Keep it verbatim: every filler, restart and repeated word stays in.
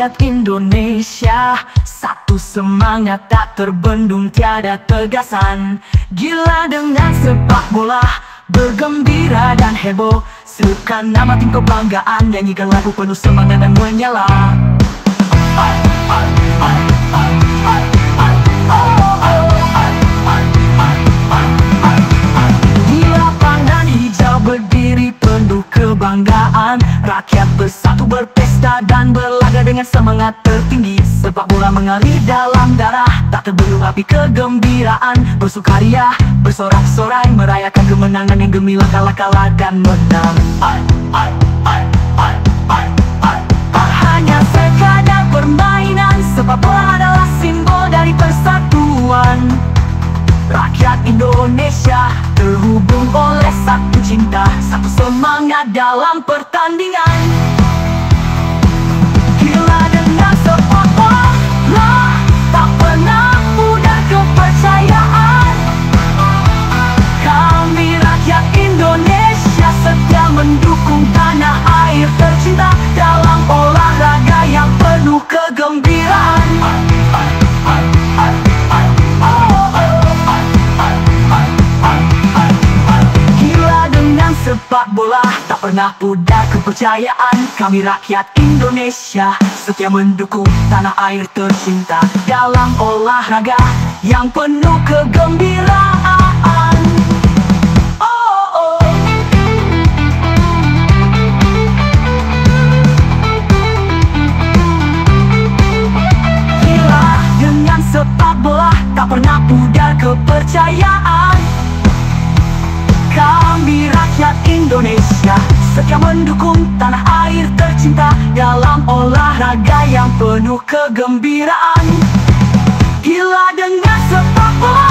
rakyat Indonesia, satu semangat tak terbendung, tiada tegasan. Gila dengan sepak bola, bergembira dan heboh. Selipkan nama tim kebanggaan, nyanyikan lagu penuh semangat dan menyala. Ay, ay, ay, ay, ay, ay, oh, oh. Di lapangan hijau berdiri penuh kebanggaan, rakyat bersatu berpesta dan berlaga dengan semangat tertinggi. Sepak bola mengalir dalam darah, tak terbendung api kegembiraan. Bersukaria, bersorak-sorai, merayakan kemenangan yang gemilang, kalah-kalah dan menang. Ay, ay, ay, ay, ay, ay. Tak hanya sekadar permainan, sepak bola adalah simbol dari persatuan. Rakyat Indonesia terhubung oleh satu cinta, satu semangat dalam pertandingan. Gila dengan sepak bola, tak pernah pudar kepercayaan. Kami rakyat Indonesia setia mendukung tanah air tercinta dalam olahraga yang penuh kegembiraan. Sepak bola tak pernah pudar kepercayaan. Kami rakyat Indonesia setia mendukung tanah air tercinta dalam olahraga yang penuh kegembiraan. Oh, oh. Gila dengan sepak bola, tak pernah pudar kepercayaan. Kami rakyat Indonesia setia mendukung tanah air tercinta dalam olahraga yang penuh kegembiraan. Gila dengan sepak bola.